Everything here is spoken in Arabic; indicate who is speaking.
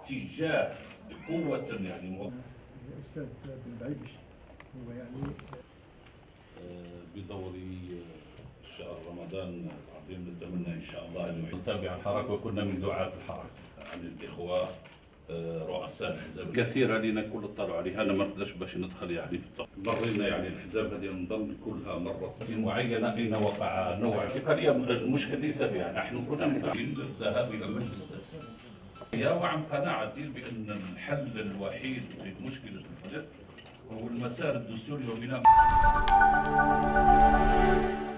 Speaker 1: تجاه قوة يعني
Speaker 2: الأستاذ بن بعيش هو يعني
Speaker 1: بدور شهر رمضان العظيم نتمنى ان شاء الله ان نتابع الحركه، وكنا من دعاة الحركه عن الاخوه رؤساء الاحزاب كثيره لنا كل اطلعوا عليها. انا ما نقدرش باش ندخل يعني في التفاصيل. مرينا يعني الاحزاب هذه نظن كلها مرت في معينه اين وقع نوع اليوم. المشكل ليس فيها، نحن كنا مسؤولين للذهاب الى مجلس التاسيس وعن قناعتي بان الحل الوحيد لمشكله الفقر هو المسار الدستوري وبناء